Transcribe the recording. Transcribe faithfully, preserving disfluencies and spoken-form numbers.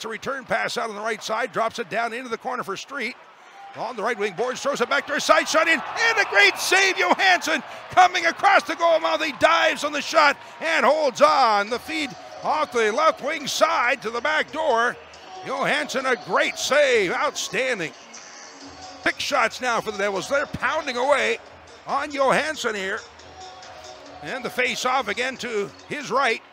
It's a return pass out on the right side, drops it down into the corner for Street. On the right wing boards, throws it back to her side, shot in, and a great save. Johansson coming across the goal mouth. He dives on the shot and holds on. The feed off the left wing side to the back door. Johansson, a great save, outstanding. Pick shots now for the Devils. They're pounding away on Johansson here. And the face off again to his right.